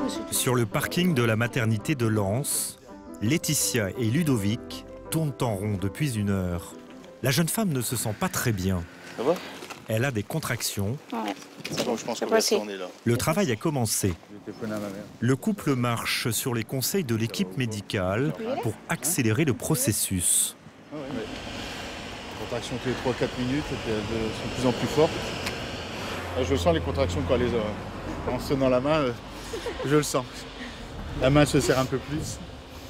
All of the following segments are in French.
Sur le parking de la maternité de Lens, Laetitia et Ludovic tournent en rond depuis 1 heure. La jeune femme ne se sent pas très bien. Ça va? Elle a des contractions. Ouais, c'est bon, je pense qu'on va tourner là. Le travail a commencé. Le couple marche sur les conseils de l'équipe médicale pour accélérer le processus. Contractions tous les 3-4 minutes, et puis elles sont de plus en plus fortes. Je sens les contractions quand les en se tenant la main, je le sens. La main se serre un peu plus.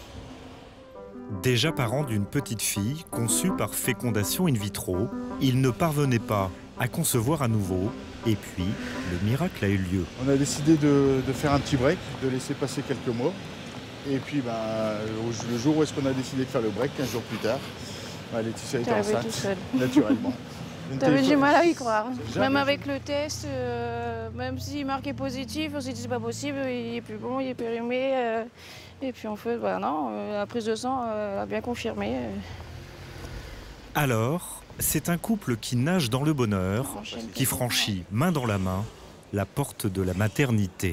Déjà parent d'une petite fille conçue par fécondation in vitro, il ne parvenait pas à concevoir à nouveau, et puis le miracle a eu lieu. On a décidé de faire un petit break, de laisser passer quelques mois. Et puis le jour où est-ce qu'on a décidé de faire le break, 15 jours plus tard, Laetitia était enceinte, naturellement. T'avais du mal à y croire. Même avec le test, même s'il marquait positif, on s'est dit c'est pas possible, il est plus bon, il est périmé. Et puis en fait, non, la prise de sang a bien confirmé. Alors, c'est un couple qui nage dans le bonheur, qui franchit main dans la main la porte de la maternité.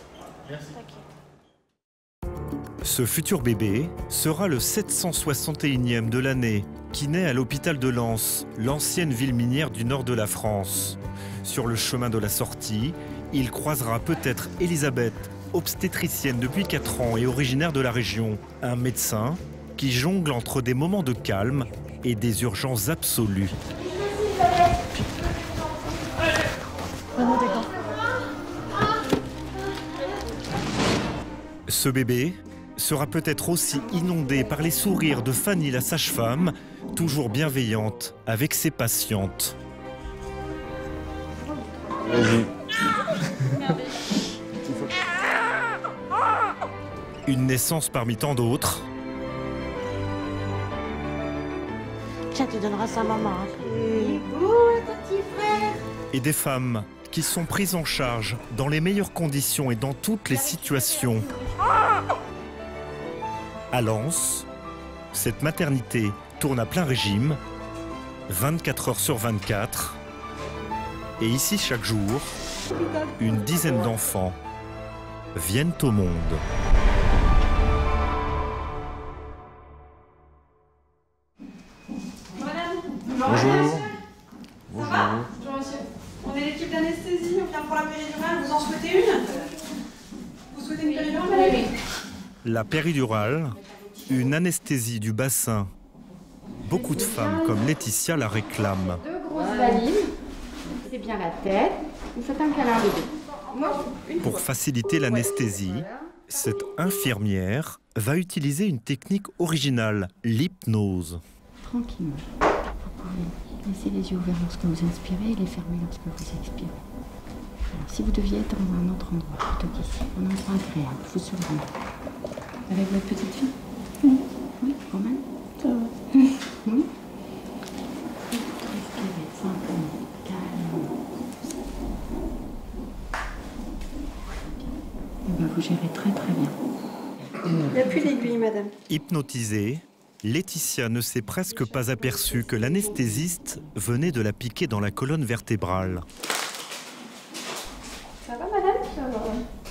Ce futur bébé sera le 761e de l'année, qui naît à l'hôpital de Lens, l'ancienne ville minière du nord de la France. Sur le chemin de la sortie, il croisera peut-être Elisabeth, obstétricienne depuis 4 ans et originaire de la région. Un médecin qui jongle entre des moments de calme et des urgences absolues. Ce bébé sera peut-être aussi inondé par les sourires de Fanny, la sage-femme, toujours bienveillante avec ses patientes. Vas-y. Une naissance parmi tant d'autres. Tiens, tu donneras ça à maman. Il est beau, ton petit frère. Et des femmes qui sont prises en charge dans les meilleures conditions et dans toutes les situations. À Lens, cette maternité tourne à plein régime, 24 heures sur 24. Et ici, chaque jour, une dizaine d'enfants viennent au monde. Bonjour. Bonjour. Bonjour monsieur. On est l'équipe d'anesthésie, on vient pour la péridurale. Vous en souhaitez une? Vous souhaitez une péridurale? Oui. La péridurale, une anesthésie du bassin. Beaucoup de femmes comme Laetitia la réclament. 2 grosses valines. C'est bien la tête. Vous faites un câlin bébé. Pour faciliter l'anesthésie, cette infirmière va utiliser une technique originale, l'hypnose. Tranquillement. Vous pouvez laisser les yeux ouverts lorsque vous inspirez et les fermer lorsque vous expirez. Alors, si vous deviez être dans un autre endroit, plutôt qu'ici, un endroit agréable, vous surveillez. Avec votre petite fille? Oui. Oui, quand même? Ça va. Oui. Respirez simplement, calmement. Et bien, vous gérez très très bien. Il n'y a plus d'aiguille, madame. Hypnotisée, Laetitia ne s'est presque pas aperçue que l'anesthésiste venait de la piquer dans la colonne vertébrale. Ça va, madame? Ça va.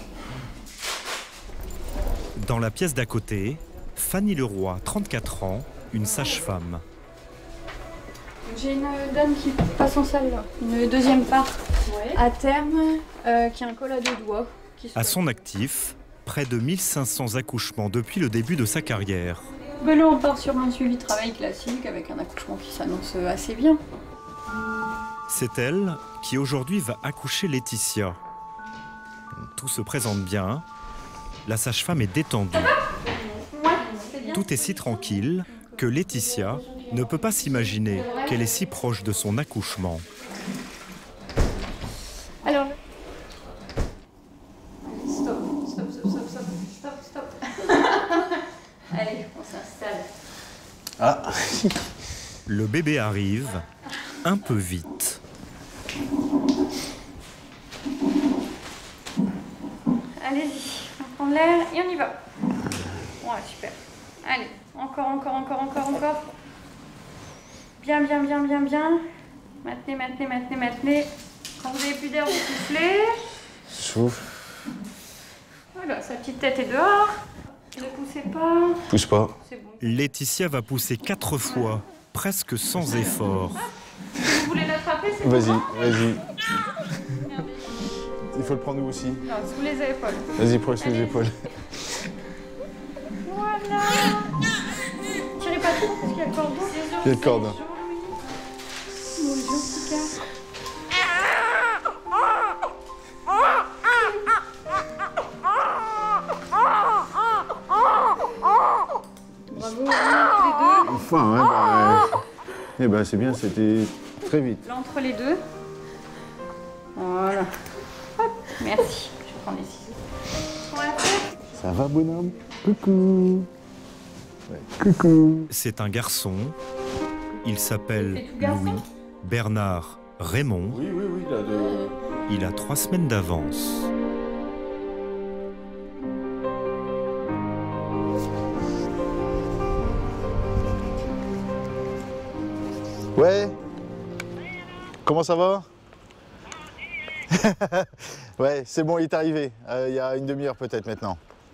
Dans la pièce d'à côté, Fanny Leroy, 34 ans, une sage-femme. J'ai une dame qui passe en salle là, une deuxième part à terme, qui a un col à 2 doigts. À son actif, près de 1500 accouchements depuis le début de sa carrière. Ben là, on part sur un suivi de travail classique avec un accouchement qui s'annonce assez bien. C'est elle qui aujourd'hui va accoucher Laetitia. Tout se présente bien. La sage-femme est détendue. Tout est si tranquille que Laetitia ne peut pas s'imaginer qu'elle est si proche de son accouchement. Alors, stop. Allez, on s'installe. Ah. Le bébé arrive un peu vite. Allez-y, on prend l'air et on y va. Ouais, super. Allez, encore. Bien. Maintenez. Quand vous avez plus d'air, vous soufflez. Souffle. Voilà, sa petite tête est dehors. Ne poussez pas. Pousse pas. C'est bon. Laetitia va pousser 4 fois, presque sans effort. Si vous voulez l'attraper, c'est bon. Vas-y, vas-y. Il faut le prendre où aussi? Non, sous les épaules. Vas-y, prends sous les épaules. Voilà. Tirez pas trop parce qu'il y a le cordon. Il y a le cordon. Mon Dieu, petit gars. Bravo, les deux. Enfin, ouais, eh ben, c'est bien, c'était très vite. Là, entre les deux. Voilà. Hop, merci. Je vais prendre les ciseaux. On va faire. Ça va, bonhomme? Coucou. Ouais. Coucou. C'est un garçon. Il s'appelle C'est tout garçon? Louis Bernard Raymond. Oui, là, Il a 3 semaines d'avance. Ouais. Comment ça va? Ouais, c'est bon, il est arrivé. Il y a une demi-heure peut-être maintenant.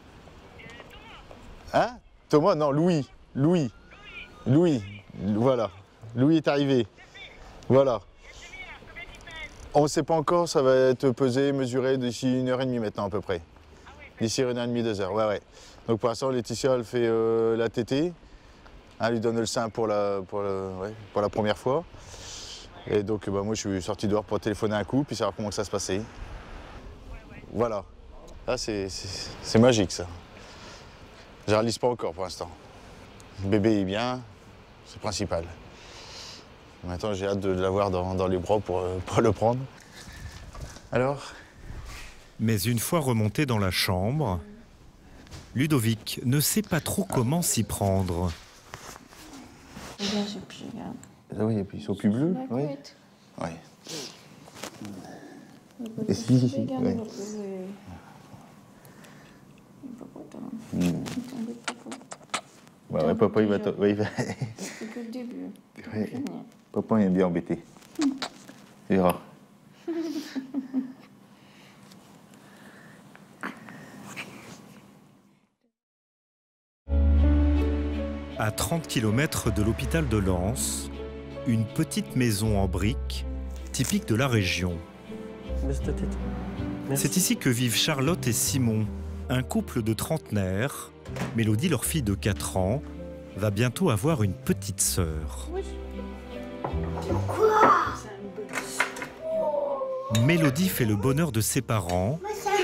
Hein? Thomas? Non, Louis. Louis. Voilà. Louis est arrivé. Voilà. On ne sait pas encore, ça va être pesé, mesuré d'ici 1h30 maintenant à peu près. D'ici 1h30, 2h, ouais. Donc pour l'instant, Laetitia, elle fait la tétée. Elle lui donne le sein pour la première fois. Et donc moi, je suis sorti dehors pour téléphoner un coup, puis savoir comment ça se passait. Voilà. Là, c'est magique, ça. Je ne réalise pas encore pour l'instant. Le bébé est bien, c'est principal. Maintenant, j'ai hâte de l'avoir dans les bras pour le prendre. Alors? Mais une fois remonté dans la chambre, Ludovic ne sait pas trop comment s'y prendre. Regarde, j'ai plus, regarde. Ah oui, et puis ils sont plus bleus. La Oui. couette. Oui. Regarde, Et si, regarde, ouais. il va poser. Il va pas tant. Mm. Attendez, papa. Ouais, papa, il va... Oui, C'est que le début. Ouais. Finir. Papa, il est bien embêté. Tu verras. À 30 km de l'hôpital de Lens, une petite maison en briques, typique de la région. C'est ici que vivent Charlotte et Simon, un couple de trentenaires. Mélodie, leur fille de 4 ans, va bientôt avoir une petite sœur. Mélodie fait le bonheur de ses parents.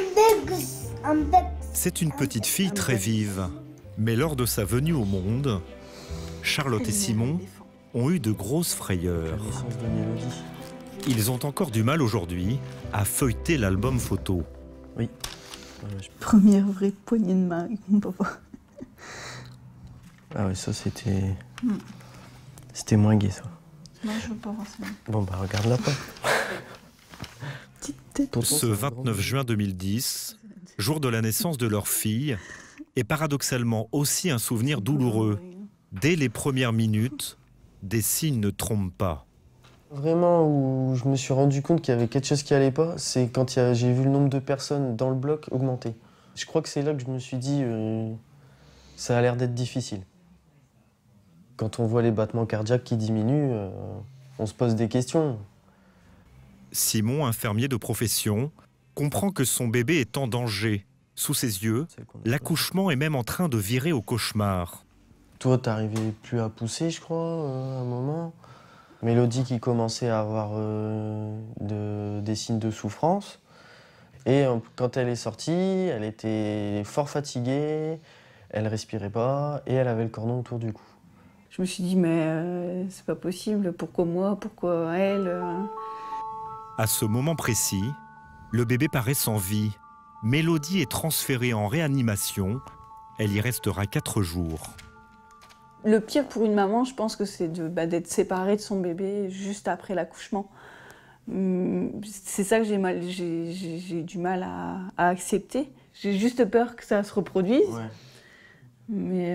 C'est une petite fille très vive. Mais lors de sa venue au monde, Charlotte et Simon ont eu de grosses frayeurs. Ils ont encore du mal aujourd'hui à feuilleter l'album photo. Oui. Première vraie poignée de main avec mon papa. Ah oui, ça c'était... C'était moins gai, ça. Non, je veux pas voir ça. Bon, bah regarde-la pas. Petite tête. Ce 29 juin 2010, jour de la naissance de leur fille, est paradoxalement aussi un souvenir douloureux. Dès les premières minutes, des signes ne trompent pas. Vraiment, où je me suis rendu compte qu'il y avait quelque chose qui allait pas, c'est quand j'ai vu le nombre de personnes dans le bloc augmenter. Je crois que c'est là que je me suis dit, ça a l'air d'être difficile. Quand on voit les battements cardiaques qui diminuent, on se pose des questions. Simon, infirmier de profession, comprend que son bébé est en danger. Sous ses yeux, l'accouchement est même en train de virer au cauchemar. Toi, t'arrivais plus à pousser, je crois, à un moment. Mélodie qui commençait à avoir des signes de souffrance. Et quand elle est sortie, elle était fort fatiguée, elle respirait pas et elle avait le cordon autour du cou. Je me suis dit, mais c'est pas possible, pourquoi moi, pourquoi elle À ce moment précis, le bébé paraît sans vie. Mélodie est transférée en réanimation. Elle y restera 4 jours. Le pire pour une maman, je pense que c'est d'être séparée de son bébé juste après l'accouchement. C'est ça que j'ai du mal à accepter. J'ai juste peur que ça se reproduise. Ouais. Mais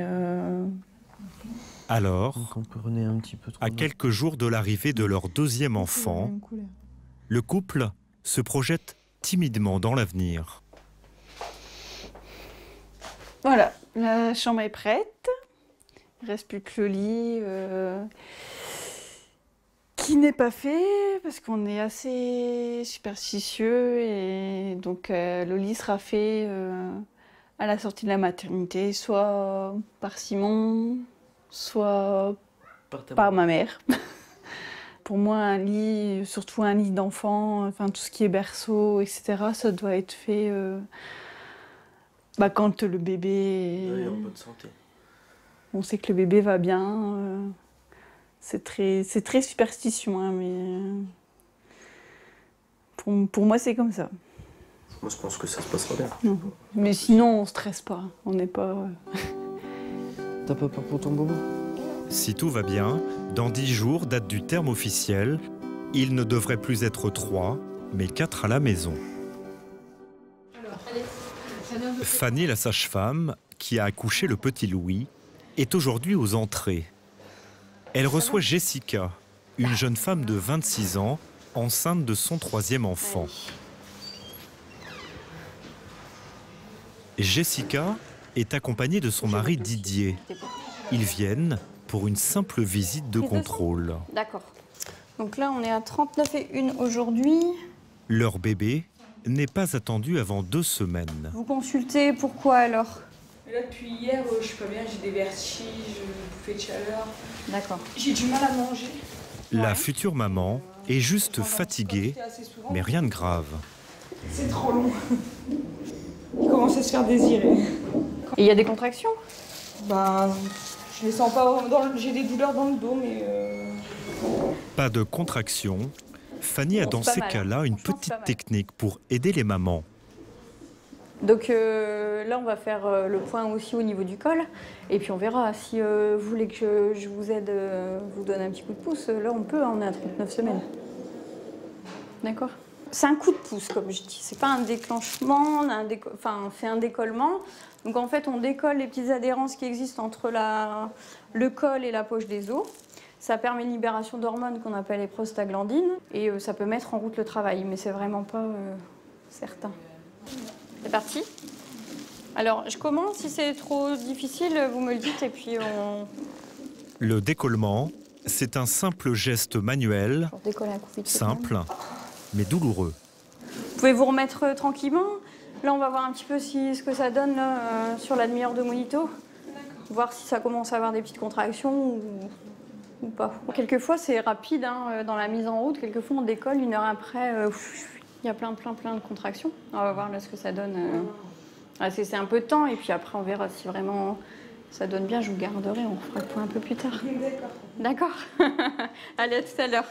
Alors, un petit peu trop à quelques jours de l'arrivée de leur deuxième enfant, le couple se projette timidement dans l'avenir. Voilà, la chambre est prête. Il ne reste plus que le lit qui n'est pas fait parce qu'on est assez superstitieux et donc le lit sera fait à la sortie de la maternité, soit par Simon, soit par ma mère. Pour moi, un lit, surtout un lit d'enfant, enfin tout ce qui est berceau, etc., ça doit être fait quand le bébé est en bonne santé. On sait que le bébé va bien. C'est très superstition, hein, mais pour moi, c'est comme ça. Moi, je pense que ça se passera bien. Non. Mais sinon, on stresse pas. On n'est pas... T'as pas peur pour ton bobo? Si tout va bien, dans 10 jours, date du terme officiel, il ne devrait plus être 3, mais 4 à la maison. Fanny, la sage-femme, qui a accouché le petit Louis, est aujourd'hui aux entrées. Elle reçoit Jessica, une jeune femme de 26 ans, enceinte de son 3e enfant. Jessica est accompagnée de son mari Didier. Ils viennent pour une simple visite de contrôle. D'accord. Donc là, on est à 39,1 aujourd'hui. Leur bébé n'est pas attendu avant 2 semaines. Vous consultez, pourquoi alors? Là, depuis hier, je suis pas bien, j'ai des vertiges, bouffées de chaleur. D'accord. J'ai du mal à manger. La future maman est juste fatiguée, mais rien de grave. C'est trop long. Il commence à se faire désirer. Et il y a des contractions? Bah, je les sens pas. J'ai des douleurs dans le dos, mais. Pas de contraction. Fanny a dans ces cas-là une petite technique pour aider les mamans. Donc là, on va faire le point aussi au niveau du col. Et puis on verra. Si vous voulez que je vous aide, vous donne un petit coup de pouce, là on peut, on est à 39 semaines. D'accord? C'est un coup de pouce, comme je dis. C'est pas un déclenchement, c'est un décollement. Donc en fait, on décolle les petites adhérences qui existent entre le col et la poche des os. Ça permet une libération d'hormones qu'on appelle les prostaglandines. Et ça peut mettre en route le travail, mais c'est vraiment pas certain. C'est parti. Alors, je commence. Si c'est trop difficile, vous me le dites et puis on... Le décollement, c'est un simple geste manuel, simple, mais douloureux. Vous pouvez vous remettre tranquillement. Là, on va voir un petit peu ce que ça donne là, sur la demi-heure de monito. Voir si ça commence à avoir des petites contractions ou pas. Quelquefois, c'est rapide hein, dans la mise en route. Quelquefois, on décolle 1 heure après. Il y a plein de contractions. On va voir là ce que ça donne. C'est un peu de temps et puis après on verra si vraiment ça donne bien. Je vous garderai, on fera le point un peu plus tard. D'accord. Allez, à tout à l'heure.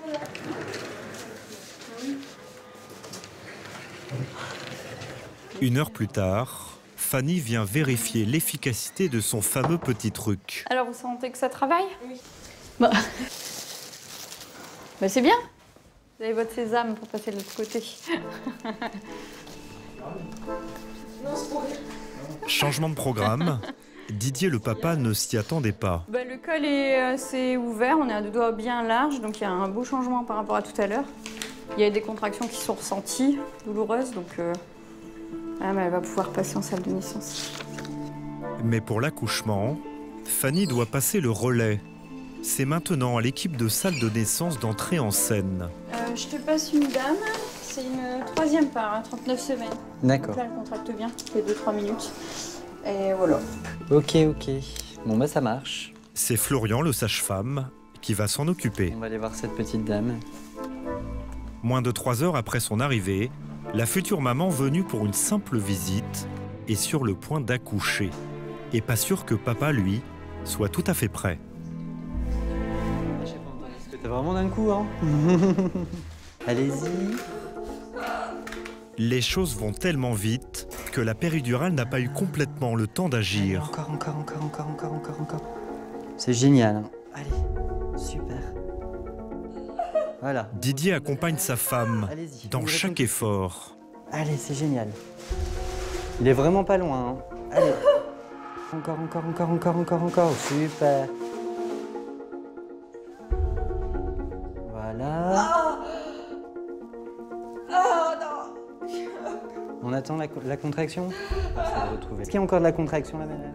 1 heure plus tard, Fanny vient vérifier l'efficacité de son fameux petit truc. Alors vous sentez que ça travaille? Oui. Bah c'est bien. Vous avez votre sésame pour passer de l'autre côté. Changement de programme. Didier, le papa, ne s'y attendait pas. Le col est assez ouvert, on est à 2 doigts bien larges, donc il y a un beau changement par rapport à tout à l'heure. Il y a des contractions qui sont ressenties, douloureuses, donc elle va pouvoir passer en salle de naissance. Mais pour l'accouchement, Fanny doit passer le relais. C'est maintenant à l'équipe de salle de naissance d'entrer en scène. Je te passe une dame, c'est une 3e part, à 39 semaines. D'accord. Là, elle contracte bien, c'est 2-3 minutes. Et voilà. Ok. Bon, bah ça marche. C'est Florian, le sage-femme, qui va s'en occuper. On va aller voir cette petite dame. Moins de 3 heures après son arrivée, la future maman venue pour une simple visite est sur le point d'accoucher. Et pas sûr que papa, lui, soit tout à fait prêt. T'as vraiment d'un coup, hein. Allez-y. Les choses vont tellement vite que la péridurale n'a pas eu complètement le temps d'agir. Encore. C'est génial. Hein. Allez, super. Voilà. Didier accompagne sa femme dans chaque effort. Allez, c'est génial. Il est vraiment pas loin. Hein. Allez. Encore. Super. Voilà. Oh non. On a attend la contraction. Est-ce qu'il y a encore de la contraction là, madame?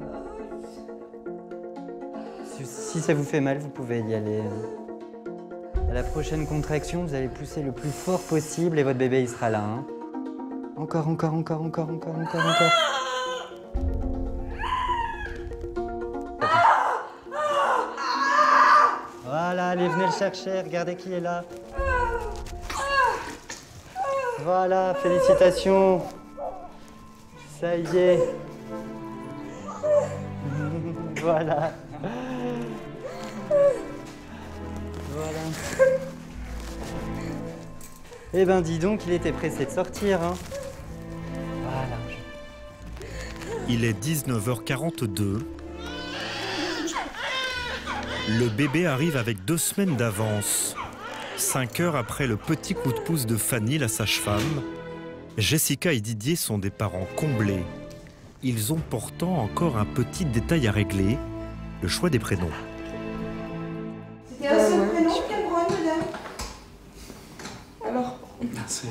Si ça vous fait mal, vous pouvez y aller. À la prochaine contraction, vous allez pousser le plus fort possible et votre bébé il sera là. Hein. Encore. Voilà, allez, venez le chercher, regardez qui est là. Voilà, félicitations. Ça y est. Voilà. Voilà. Eh ben dis donc, il était pressé de sortir, hein. Voilà. Il est 19h42. Le bébé arrive avec 2 semaines d'avance. 5 heures après le petit coup de pouce de Fanny, la sage-femme, Jessica et Didier sont des parents comblés. Ils ont pourtant encore un petit détail à régler, le choix des prénoms. C'était un seul prénom, Cameron, madame? Alors? C'est...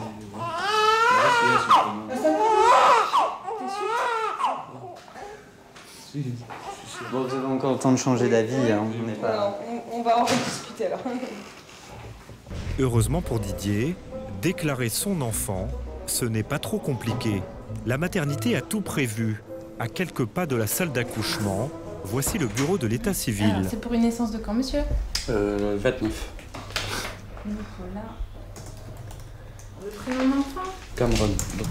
T'es sûr? Bon, vous avez encore le temps de changer d'avis, hein. On n'est pas... On va en rediscuter alors. Heureusement pour Didier, déclarer son enfant, ce n'est pas trop compliqué. La maternité a tout prévu. À quelques pas de la salle d'accouchement, voici le bureau de l'état civil. C'est pour une naissance de quand, monsieur? 29. Voilà. Le prénom d'enfant? Cameron.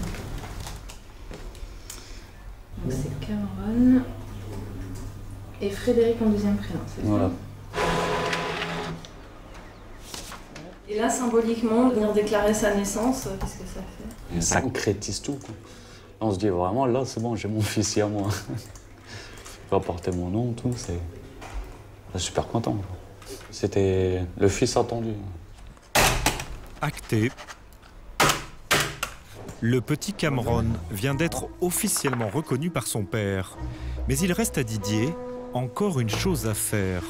Donc c'est Cameron. Et Frédéric en deuxième prénom, c'est ça? Voilà. Et là, symboliquement, venir déclarer sa naissance, qu'est-ce que ça fait? Et ça concrétise tout, quoi. On se dit vraiment, là, c'est bon, j'ai mon fils à moi. Il va porter mon nom, tout, c'est... Je suis super content. C'était le fils attendu. Acté. Le petit Cameron vient d'être officiellement reconnu par son père. Mais il reste à Didier encore une chose à faire.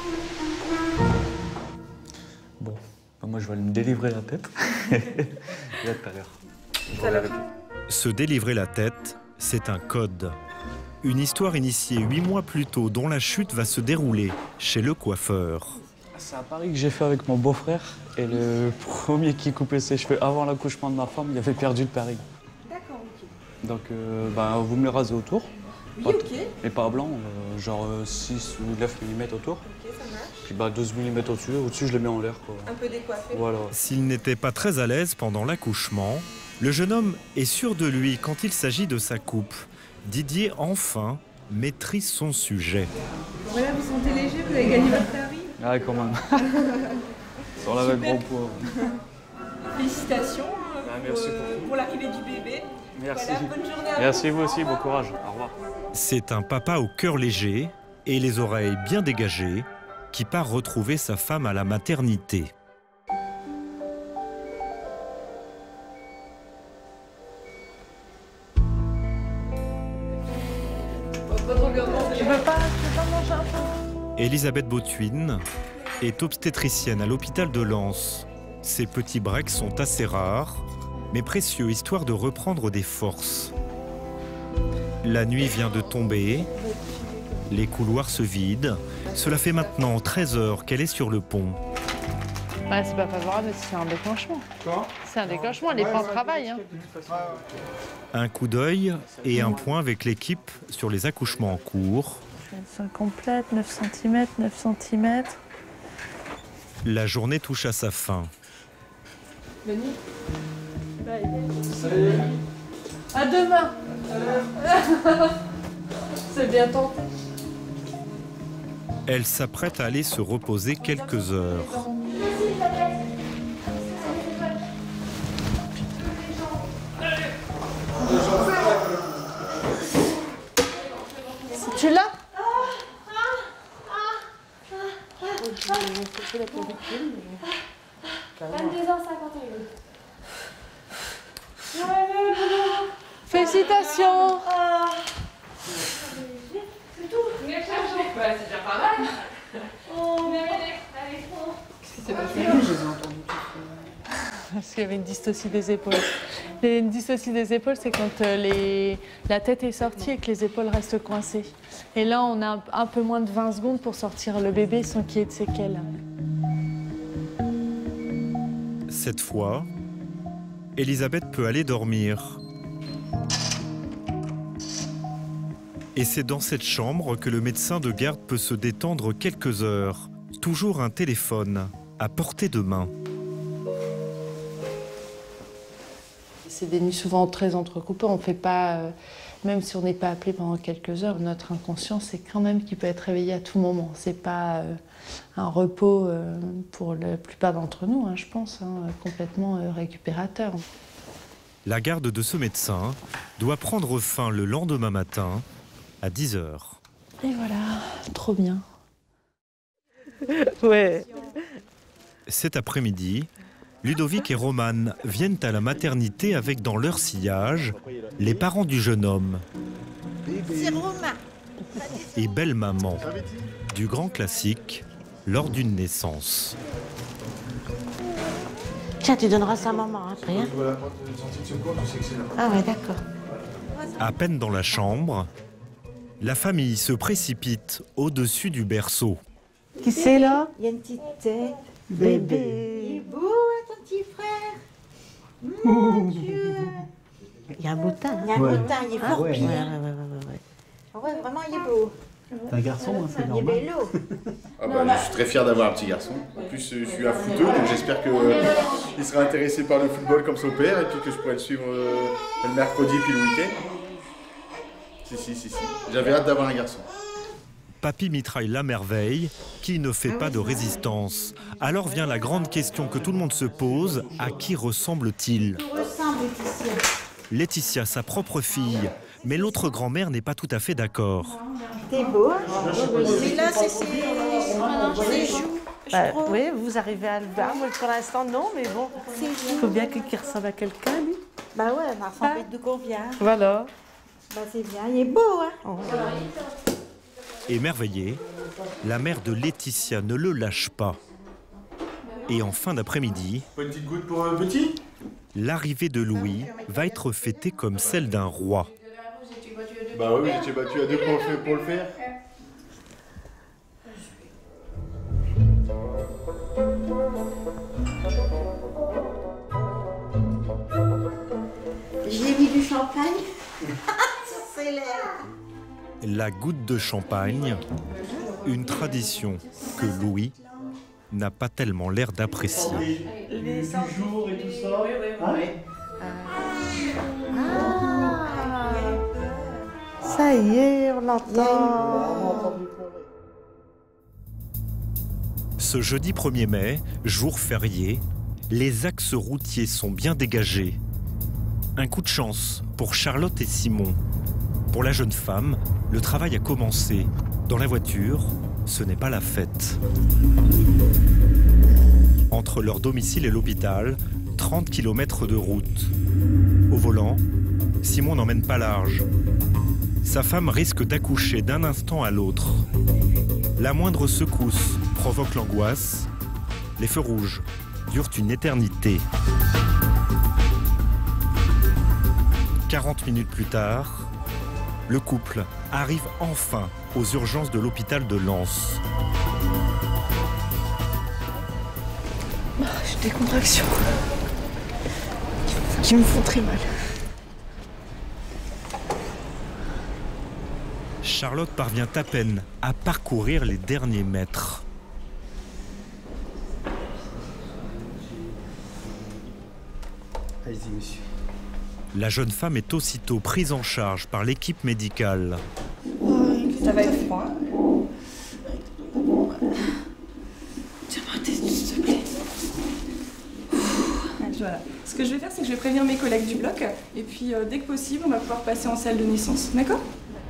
Bon, moi je vais me délivrer la tête. Là tout à l'heure. Se délivrer la tête, c'est un code. Une histoire initiée 8 mois plus tôt dont la chute va se dérouler chez le coiffeur. C'est un pari que j'ai fait avec mon beau-frère. Et le premier qui coupait ses cheveux avant l'accouchement de ma femme, il avait perdu le pari. D'accord, ok. Donc vous me les rasez autour. Oui, ok. Et pas blanc, genre 6 ou 9 mm autour. Ok, ça marche. Puis 12 mm au-dessus. Au-dessus, je les mets en l'air, quoi. Un peu décoiffé. Voilà. S'il n'était pas très à l'aise pendant l'accouchement, le jeune homme est sûr de lui quand il s'agit de sa coupe. Didier, enfin, maîtrise son sujet. Voilà, vous sentez léger, vous avez gagné votre pari. Ah, quand même. Sur la gros poids. Félicitations merci pour l'arrivée du bébé. Merci. Voilà, bonne journée à vous. Merci vous aussi, bon courage. Au revoir. C'est un papa au cœur léger et les oreilles bien dégagées qui part retrouver sa femme à la maternité. Tu veux pas manger un peu? Elisabeth Botwin est obstétricienne à l'hôpital de Lens. Ces petits breaks sont assez rares, mais précieux, histoire de reprendre des forces. La nuit vient de tomber, les couloirs se vident. Cela fait maintenant 13 heures qu'elle est sur le pont. Ouais, c'est pas favorable, c'est un déclenchement. Quoi? C'est un déclenchement, elle est pas au travail. Hein. Un coup d'œil et un point avec l'équipe sur les accouchements en cours. Ça complète, 9 cm, 9 cm. La journée touche à sa fin. Denis. Salut. À demain. C'est bien tenté. Elle s'apprête à aller se reposer quelques heures. Tu l'as? Félicitations. C'est tout. Venez chercher. Ouais, c'est déjà pas mal. Oh, allez. Qu'est-ce qui s'est passé? Je les ai entendus. parce qu'il y avait une dystocie des épaules. Une dystocie des épaules, c'est quand la tête est sortie et que les épaules restent coincées. Et là, on a un peu moins de 20 secondes pour sortir le bébé sans qu'il y ait de séquelles. Cette fois, Elisabeth peut aller dormir. Et c'est dans cette chambre que le médecin de garde peut se détendre quelques heures. Toujours un téléphone à portée de main. C'est des nuits souvent très entrecoupées. On fait pas, même si on n'est pas appelé pendant quelques heures, notre inconscient, c'est quand même qu'il peut être réveillé à tout moment. C'est pas un repos pour la plupart d'entre nous, je pense, complètement récupérateur. La garde de ce médecin doit prendre fin le lendemain matin à 10 h. Et voilà, trop bien. Ouais. Cet après-midi, Ludovic et Romane viennent à la maternité avec dans leur sillage les parents du jeune homme. C'est Romain. Et belle maman du grand classique lors d'une naissance. Tiens, tu donneras ça à maman après. Hein? Ah ouais, d'accord. À peine dans la chambre, la famille se précipite au-dessus du berceau. Qui c'est là? Il y a une petite tête. Bébé. Il est beau, hein, ton petit frère. Mon Dieu. Il y a un beau teint. Il y a un beau teint, il est fort ouais. bien. Ouais. Ouais, vraiment, il est beau. C'est un garçon, c'est Il est normal. bello. Ah bah, je suis très fier d'avoir un petit garçon. En plus, je suis un footeux, donc j'espère qu'il sera intéressé par le football comme son père et puis que je pourrai le suivre le mercredi puis le week-end. Si. J'avais hâte d'avoir un garçon. Papy mitraille la merveille, qui ne fait pas de résistance. Alors vient la grande question que tout le monde se pose, à qui ressemble-t-il? Ressemble, Laetitia. Laetitia, sa propre fille, mais l'autre grand-mère n'est pas tout à fait d'accord. T'es beau, hein? Mais là, c'est ses joues. Oui, vous arrivez à le voir. Moi, pour l'instant, non, mais bon. Il faut bien qu'il ressemble à quelqu'un, lui. Bah ouais, ma femme de convient. Voilà. Bah c'est bien, il est beau, hein? Oh. Émerveillée, la mère de Laetitia ne le lâche pas. Et en fin d'après-midi, Pas une petite goutte pour un petit? l'arrivée de Louis va être fêtée comme celle d'un roi. Bah oui, j'étais battu à deux pour le faire. J'ai mis du champagne. C'est l'air. La goutte de champagne, une tradition que Louis n'a pas tellement l'air d'apprécier. Les jours et tout ça. Ça y est, on l'entend. Ce jeudi 1er mai, jour férié, les axes routiers sont bien dégagés. Un coup de chance pour Charlotte et Simon. Pour la jeune femme, le travail a commencé. Dans la voiture, ce n'est pas la fête. Entre leur domicile et l'hôpital, 30 km de route. Au volant, Simon n'emmène pas large. Sa femme risque d'accoucher d'un instant à l'autre. La moindre secousse provoque l'angoisse. Les feux rouges durent une éternité. 40 minutes plus tard, le couple arrive enfin aux urgences de l'hôpital de Lens. J'ai des contractions qui me font très mal. Charlotte parvient à peine à parcourir les derniers mètres. Allez-y, monsieur. La jeune femme est aussitôt prise en charge par l'équipe médicale. Ça va être froid. Tiens, ma tête, s'il te plaît. Voilà. Ce que je vais faire, c'est que je vais prévenir mes collègues du bloc. Et puis, dès que possible, on va pouvoir passer en salle de naissance. D'accord ?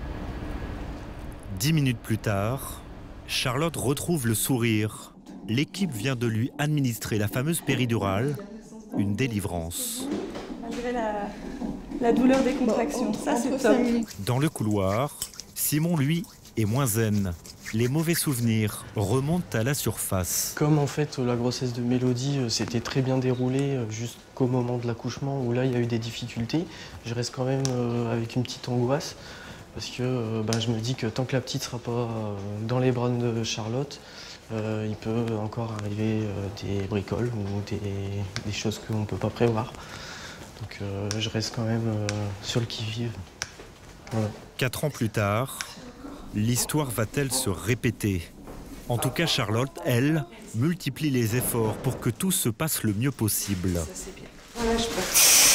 10 minutes plus tard, Charlotte retrouve le sourire. L'équipe vient de lui administrer la fameuse péridurale, une délivrance. Malgré la douleur des contractions. Ça, c'est top. Dans le couloir, Simon, lui, est moins zen. les mauvais souvenirs remontent à la surface. Comme en fait la grossesse de Mélodie s'était très bien déroulée jusqu'au moment de l'accouchement où là il y a eu des difficultés, je reste quand même avec une petite angoisse parce que je me dis que tant que la petite ne sera pas dans les bras de Charlotte, il peut encore arriver des bricoles ou des choses qu'on ne peut pas prévoir. Donc je reste quand même sur le qui-vive. Voilà. 4 ans plus tard, l'histoire va-t-elle se répéter? En tout cas, Charlotte, elle, multiplie les efforts pour que tout se passe le mieux possible. Ça, c'est bien. Voilà, je peux.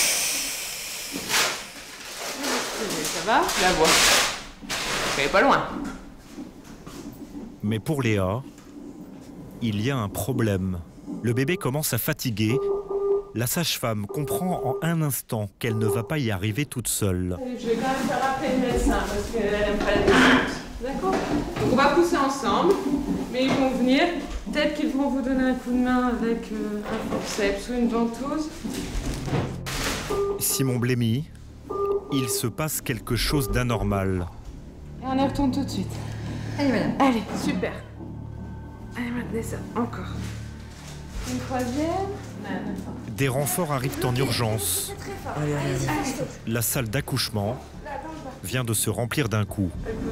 Ça va? La voix. Elle est pas loin. Mais pour Léa, il y a un problème. Le bébé commence à fatiguer. La sage-femme comprend en un instant qu'elle ne va pas y arriver toute seule. Je vais quand même faire appeler le médecin parce qu'elle n'aime pas la descente. D'accord? Donc on va pousser ensemble, mais ils vont venir. Peut-être qu'ils vont vous donner un coup de main avec un forceps ou une ventouse. Simon blêmit. Il se passe quelque chose d'anormal. Et on y retourne tout de suite. Allez, madame. Allez, super. Allez, maintenez ça. Encore. Une troisième. Des renforts arrivent en urgence. La salle d'accouchement vient de se remplir d'un coup.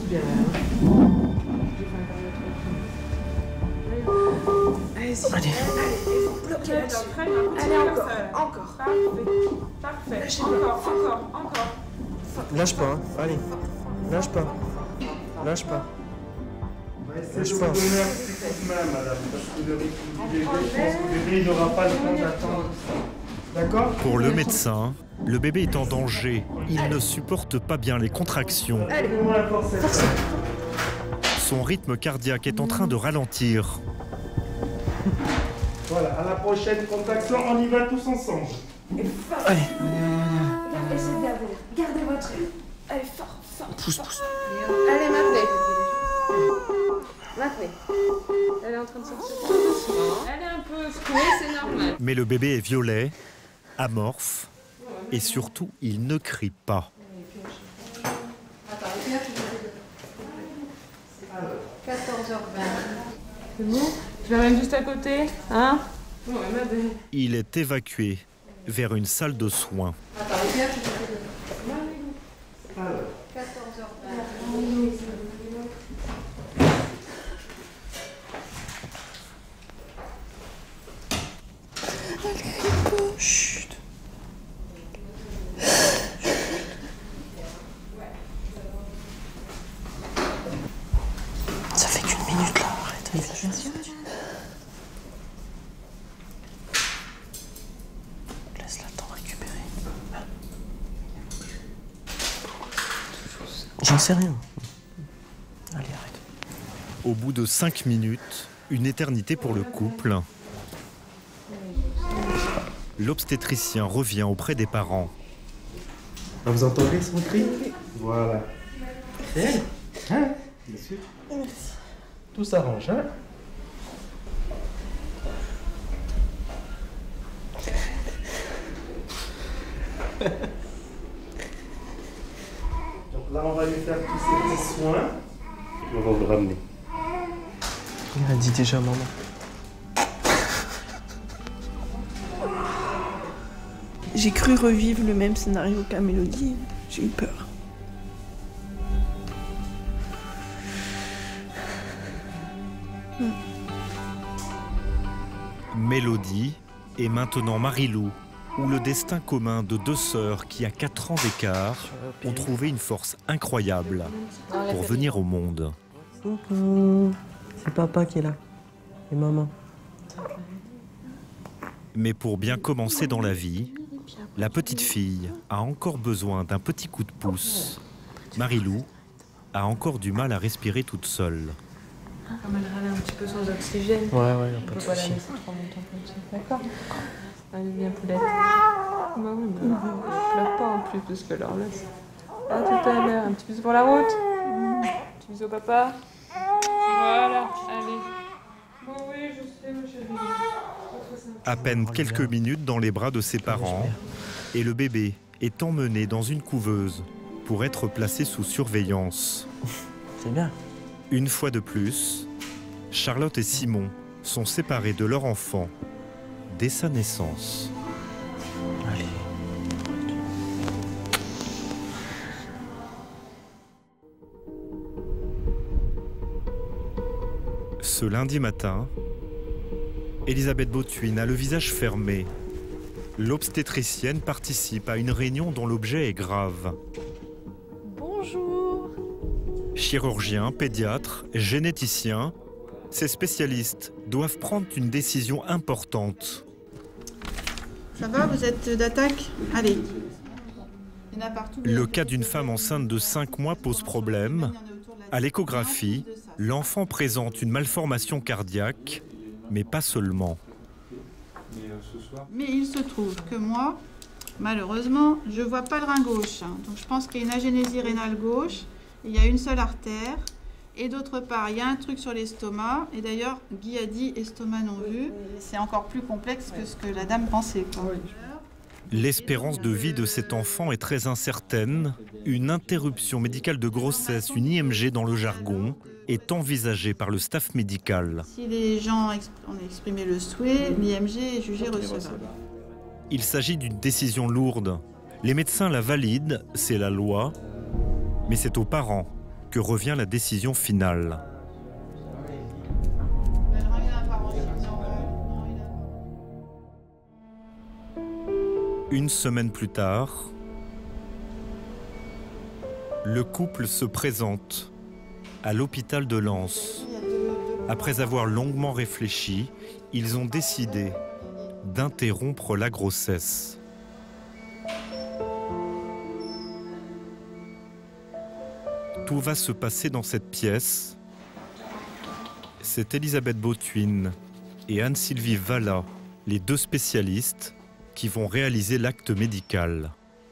Allez, bloquez là-dessus. Allez, encore. Parfait. Encore. Lâche pas, hein. Allez. Lâche pas. Lâche pas. Lâche pas. Madame, parce que le bébé n'aura pas le temps d'attendre. D'accord? Pour le médecin, le bébé est en danger. Il ne supporte pas bien les contractions. Son rythme cardiaque est en train de ralentir. Voilà, à la prochaine contraction, on y va tous ensemble. Allez. Essayez de garder. Gardez votre rythme. Allez, fort. Pousse. Allez, maintenez. Elle est en train de sortir tout doucement. Elle est un peu secouée, c'est normal. Mais le bébé est violet, amorphe, et surtout, il ne crie pas. 14h20. C'est bon? Je l'amène juste à côté, hein? Ouais, ma belle. Il est évacué vers une salle de soins. Chut. Ça fait qu'une minute là, arrête. Bien sûr. Laisse-la le temps de récupérer. J'en sais rien. Allez, arrête. Au bout de 5 minutes, une éternité pour le couple, l'obstétricien revient auprès des parents. Vous entendez son cri? Voilà. C'est elle? Hein? Bien sûr. Tout s'arrange, hein? Donc là, on va lui faire tous ces petits soins. Et on va vous le ramener. Il a dit déjà maman. J'ai cru revivre le même scénario qu'à Mélodie. J'ai eu peur. Mélodie et maintenant Marilou, où le destin commun de 2 sœurs qui, à 4 ans d'écart, ont trouvé une force incroyable pour venir au monde. C'est papa qui est là. Et maman. Mais pour bien commencer dans la vie, la petite fille a encore besoin d'un petit coup de pouce. Marilou a encore du mal à respirer toute seule. Comme elle râle un petit peu sans oxygène. Ouais, on pas de peut pas la souci. laisser trop longtemps comme ça. D'accord? Allez, viens, poulette. Bah oui, mais je pleure pas en plus, parce que alors là, c'est... À tout à l'heure. Un petit bisou pour la route. Un petit bisou au papa. Voilà, allez. Oh oui, je sais, ma chérie. À peine quelques minutes dans les bras de ses parents, et le bébé est emmené dans une couveuse pour être placé sous surveillance. C'est bien. Une fois de plus, Charlotte et Simon sont séparés de leur enfant dès sa naissance. Allez. Ce lundi matin, Elisabeth Botwin a le visage fermé. L'obstétricienne participe à une réunion dont l'objet est grave. Bonjour. Chirurgiens, pédiatres, généticiens, ces spécialistes doivent prendre une décision importante. Ça va, vous êtes d'attaque? Allez. Il y en a partout. Le cas d'une femme enceinte de 5 mois pose problème. À l'échographie, l'enfant présente une malformation cardiaque, mais pas seulement. Mais il se trouve que moi, malheureusement, je ne vois pas le rein gauche. Donc je pense qu'il y a une agénésie rénale gauche, il y a une seule artère. Et d'autre part, il y a un truc sur l'estomac. Et d'ailleurs, Guy a dit estomac non vu. C'est encore plus complexe que ce que la dame pensait, quoi. L'espérance de vie de cet enfant est très incertaine. Une interruption médicale de grossesse, une IMG dans le jargon, est envisagée par le staff médical. Si les gens ont exprimé le souhait, l'IMG est jugée recevable. Il s'agit d'une décision lourde. Les médecins la valident, c'est la loi, mais c'est aux parents que revient la décision finale. Une semaine plus tard, le couple se présente à l'hôpital de Lens. Après avoir longuement réfléchi, ils ont décidé d'interrompre la grossesse. Tout va se passer dans cette pièce. C'est Elisabeth Botwin et Anne-Sylvie Valla, les deux spécialistes, qui vont réaliser l'acte médical.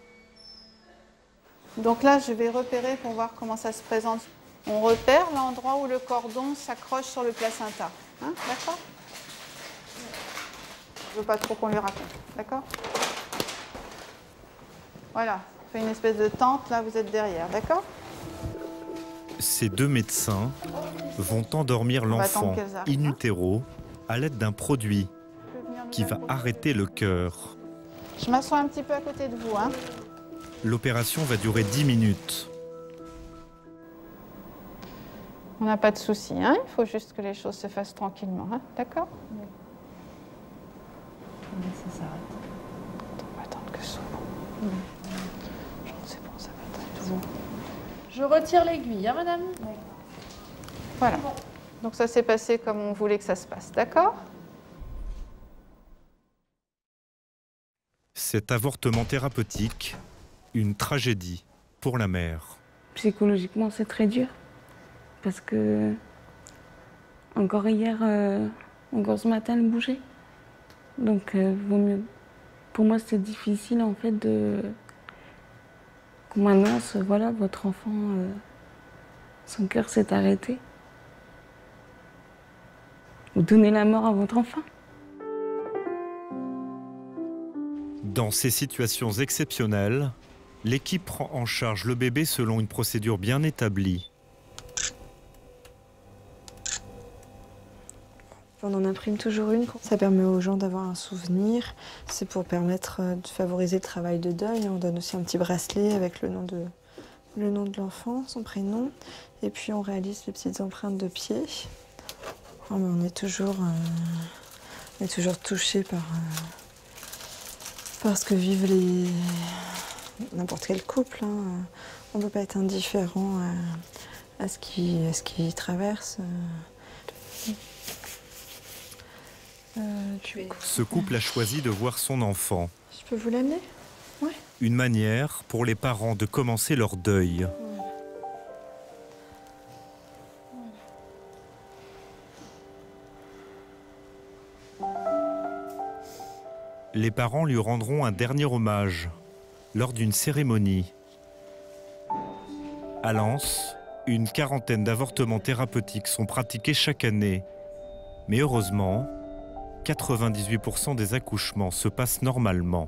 Donc là, je vais repérer pour voir comment ça se présente. On repère l'endroit où le cordon s'accroche sur le placenta. Hein, d'accord? Je veux pas trop qu'on lui raconte. D'accord? Voilà. On fait une espèce de tente. Là, vous êtes derrière. D'accord? Ces deux médecins vont endormir l'enfant in utero à l'aide d'un produit qui va arrêter le cœur. Je m'assois un petit peu à côté de vous. Hein. L'opération va durer 10 minutes. On n'a pas de souci, hein. Il faut juste que les choses se fassent tranquillement, hein. D'accord? Oui. Ça s'arrête. On va attendre que ce soit bon. C'est bon, ça va être bon. Je retire l'aiguille, hein, madame? Voilà. Donc ça s'est passé comme on voulait que ça se passe, d'accord? Cet avortement thérapeutique, une tragédie pour la mère. Psychologiquement, c'est très dur. Parce que, encore hier, encore ce matin, elle bougeait. Donc, vaut mieux. Pour moi, c'est difficile, en fait, qu'on m'annonce, voilà, votre enfant, son cœur s'est arrêté. Vous donnez la mort à votre enfant. Dans ces situations exceptionnelles, l'équipe prend en charge le bébé selon une procédure bien établie. On en imprime toujours une. Ça permet aux gens d'avoir un souvenir. C'est pour permettre de favoriser le travail de deuil. On donne aussi un petit bracelet avec le nom de l'enfant, son prénom. Et puis on réalise les petites empreintes de pied. Oh, mais on est toujours touché par ce que vivent n'importe quel couple. Hein. On ne peut pas être indifférent à ce qui traverse. Ce couple a choisi de voir son enfant. Je peux vous l'amener? Ouais. Une manière pour les parents de commencer leur deuil. Les parents lui rendront un dernier hommage lors d'une cérémonie. À Lens, une quarantaine d'avortements thérapeutiques sont pratiqués chaque année. Mais heureusement, 98% des accouchements se passent normalement.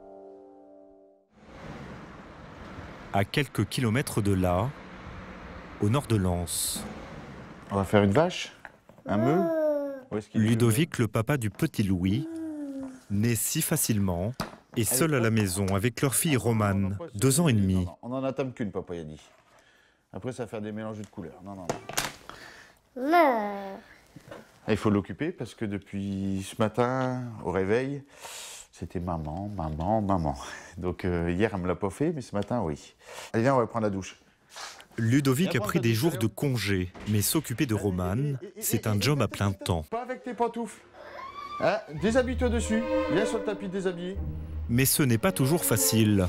À quelques kilomètres de là, au nord de Lens. On va faire une vache, un meu. Ludovic, le papa du petit Louis, naît si facilement et seul à la maison avec leur fille Romane, 2 ans et demi. On en attame qu'une, papa y a dit. Après, ça va faire des mélanges de couleurs. Non. Il faut l'occuper parce que depuis ce matin, au réveil, c'était maman. Donc hier, elle me l'a pas fait, mais ce matin, oui. Allez, viens, on va prendre la douche. Ludovic a pris des jours de congé, mais s'occuper de Romane, c'est un job à plein temps. Pas avec tes pantoufles. Hein, déshabille-toi dessus. Viens sur le tapis déshabillé. Mais ce n'est pas toujours facile.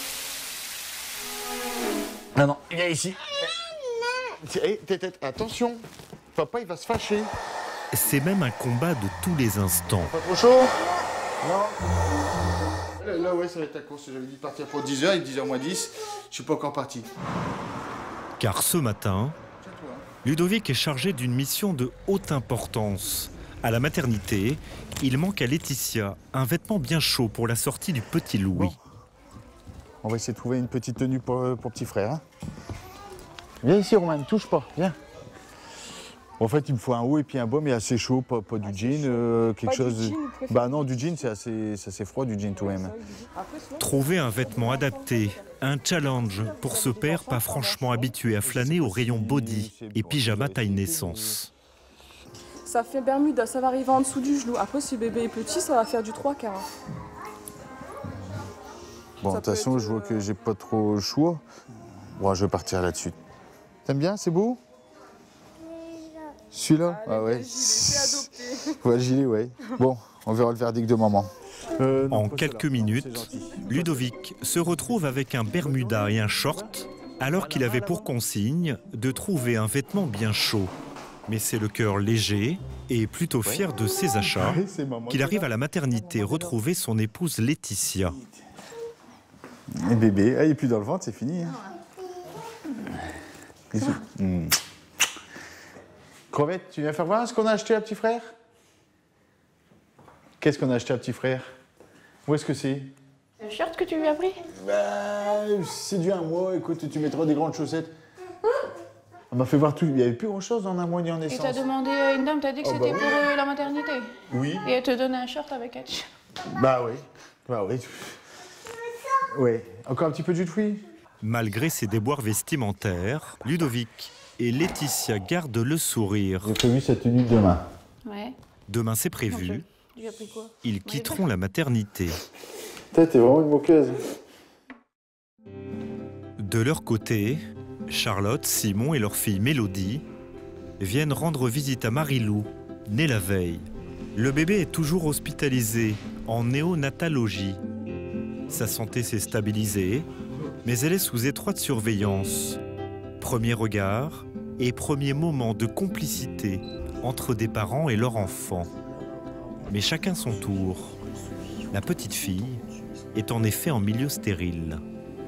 Non, viens ici. Attention, papa il va se fâcher. C'est même un combat de tous les instants. Pas trop chaud? Non. Là, ouais, ça va être la course. J'avais dit de partir pour 10h, il est 10h moins 10. Je suis pas encore parti. Car ce matin, Ludovic est chargé d'une mission de haute importance. À la maternité, il manque à Laetitia un vêtement bien chaud pour la sortie du petit Louis. Bon. On va essayer de trouver une petite tenue pour petit frère. Hein. Viens ici, Romain, ne touche pas, viens. En fait, il me faut un haut et puis un bas, mais assez chaud, pas du jean, quelque chose. Bah non, du jean, c'est assez froid, du jean tout de même. Trouver un vêtement adapté, un challenge pour ce père pas franchement habitué à flâner au rayon body et pyjama taille naissance. Ça fait Bermuda, ça va arriver en dessous du genou. Après, si le bébé est petit, ça va faire du 3/4. Bon, de toute façon, je vois que j'ai pas trop le choix. Bon, je vais partir là-dessus. T'aimes bien, c'est beau? Celui-là? Ah ouais. Ouais, le gilet, ouais. Bon, on verra le verdict de maman. En quelques minutes, Ludovic se retrouve avec un bermuda et un short, alors qu'il avait pour consigne de trouver un vêtement bien chaud. Mais c'est le cœur léger et plutôt fier de ses achats qu'il arrive à la maternité retrouver son épouse Laetitia. Et bébé, il n'est plus dans le ventre, c'est fini. Hein. Crevette, tu viens faire voir ce qu'on a acheté à petit frère? Qu'est-ce qu'on a acheté à petit frère? Où est-ce que c'est? Le shirt que tu lui as pris? Bah, c'est dû à un mois, écoute, tu mettras des grandes chaussettes. On m'a fait voir tout, il n'y avait plus grand-chose en un mois ni en naissance. Et t'as demandé à une dame, t'as dit que c'était pour la maternité? Oui. Et elle te donnait un shirt avec un t-shirt. Bah oui. Ouais, encore un petit peu de jus de fruits. Malgré ses déboires vestimentaires, Ludovic et Laetitia gardent le sourire. J'ai prévu cette tenue demain. Ouais. Demain, c'est prévu. Ils quitteront la maternité. T'es vraiment une moqueuse. De leur côté, Charlotte, Simon et leur fille Mélodie viennent rendre visite à Marie-Lou, née la veille. Le bébé est toujours hospitalisé en néonatologie. Sa santé s'est stabilisée, mais elle est sous étroite surveillance. Premier regard et premier moment de complicité entre des parents et leur enfant. Mais chacun son tour. La petite fille est en effet en milieu stérile.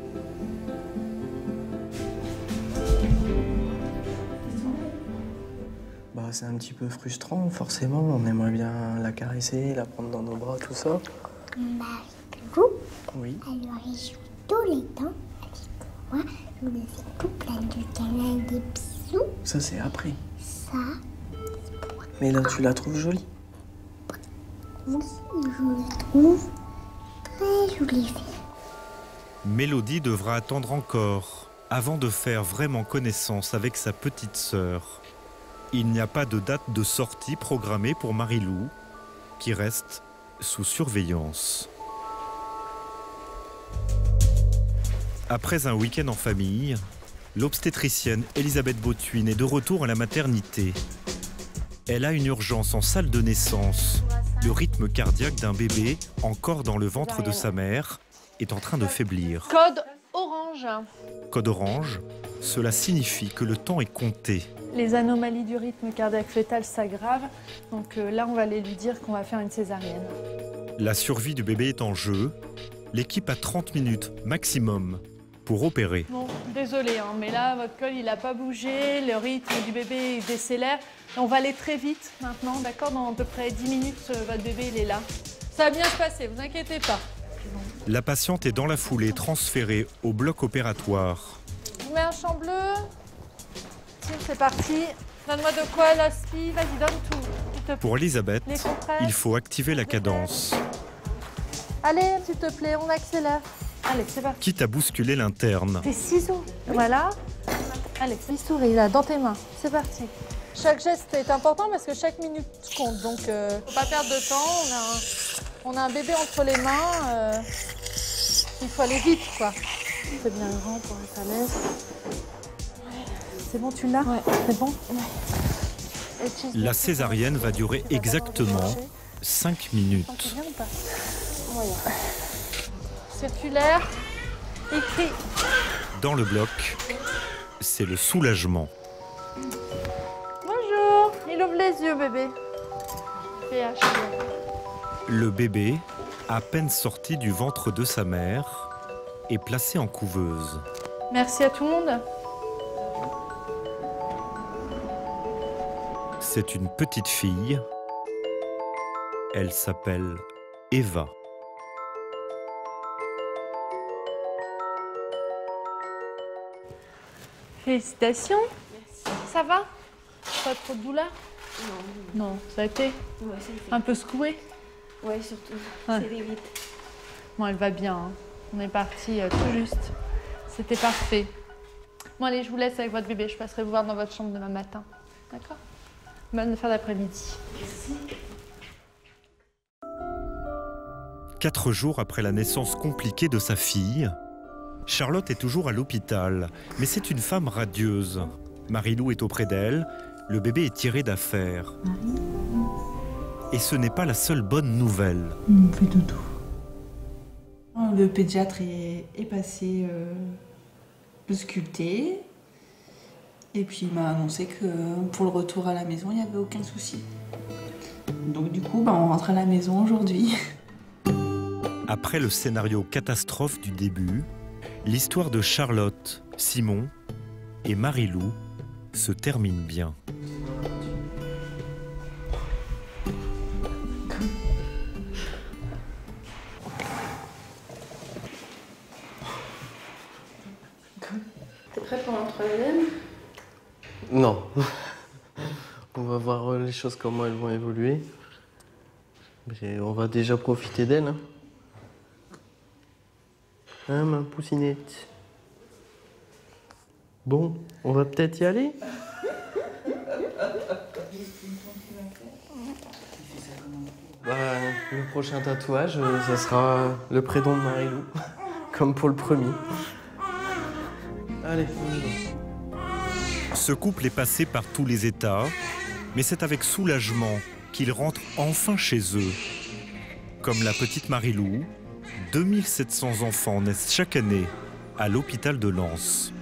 Bah, c'est un petit peu frustrant, forcément. On aimerait bien la caresser, la prendre dans nos bras, tout ça. Marie-Lou, oui. Elle aurait joué tous les temps avec moi. Je me fais tout plein de câlins, des bisous. Ça, c'est après. Ça, mais là, tu la trouves jolie? oui, je la trouve très jolie. Mélodie devra attendre encore avant de faire vraiment connaissance avec sa petite sœur. Il n'y a pas de date de sortie programmée pour Marie-Lou, qui reste sous surveillance. Après un week-end en famille, l'obstétricienne Elisabeth Bautuin est de retour à la maternité. Elle a une urgence en salle de naissance. Le rythme cardiaque d'un bébé, encore dans le ventre de sa mère, est en train de faiblir. Code orange. Code orange, cela signifie que le temps est compté. Les anomalies du rythme cardiaque fœtal s'aggravent, donc là on va aller lui dire qu'on va faire une césarienne. La survie du bébé est en jeu. L'équipe a 30 minutes maximum pour opérer. Bon, désolé, hein, mais là votre col il n'a pas bougé, le rythme du bébé il décélère. On va aller très vite maintenant, d'accord? Dans à peu près 10 minutes, votre bébé il est là. Ça va bien se passer, vous inquiétez pas. La patiente est dans la foulée transférée au bloc opératoire. Je vous mets un champ bleu. Maxime, c'est parti. Donne-moi de quoi, l'aspi. Vas-y, donne tout. s'il te plaît. Pour Elisabeth, Les compresses. il faut activer la cadence, Allez, s'il te plaît, on accélère. Allez, c'est parti. quitte à bousculer l'interne. Tes ciseaux. Voilà. Allez, les souris, là, dans tes mains. C'est parti. Chaque geste est important parce que chaque minute compte. Donc, faut pas perdre de temps. On a un bébé entre les mains. Il faut aller vite, quoi. C'est bien grand pour être à l'aise. C'est bon, tu l'as? Ouais. C'est bon? Ouais. La césarienne va durer exactement 5 minutes. C'est bien ou pas? Moyen. Circulaire. Écrit. Dans le bloc, c'est le soulagement. Bonjour. Il ouvre les yeux, bébé. PH. Le bébé, à peine sorti du ventre de sa mère, est placé en couveuse. Merci à tout le monde. C'est une petite fille. Elle s'appelle Eva. Félicitations. Merci. Ça va? Pas trop de douleur? Non. Non, ça a été? Ouais, ça a été. Un peu secoué? Ouais, surtout. Ouais. C'est vite. Bon, elle va bien. Hein. On est parti tout juste. C'était parfait. Bon, allez, je vous laisse avec votre bébé. Je passerai vous voir dans votre chambre demain matin. D'accord? Bonne fin d'après-midi. Merci. 4 jours après la naissance compliquée de sa fille, Charlotte est toujours à l'hôpital, mais c'est une femme radieuse. Marilou est auprès d'elle, le bébé est tiré d'affaire. Et ce n'est pas la seule bonne nouvelle. Il me fait dodo. Le pédiatre est passé sculpté. Et puis il m'a annoncé que pour le retour à la maison, il n'y avait aucun souci. Donc du coup, on rentre à la maison aujourd'hui. Après le scénario catastrophe du début, l'histoire de Charlotte, Simon et Marilou se termine bien. T'es prêt pour un troisième? Non. On va voir les choses, comment elles vont évoluer. Mais on va déjà profiter d'elles. Hein, ma poussinette? Bon, on va peut-être y aller? Le prochain tatouage, ça sera le prénom de Marilou, comme pour le premier. Allez, on y va. Ce couple est passé par tous les états, mais c'est avec soulagement qu'ils rentrent enfin chez eux. Comme la petite Marilou, 2700 enfants naissent chaque année à l'hôpital de Lens.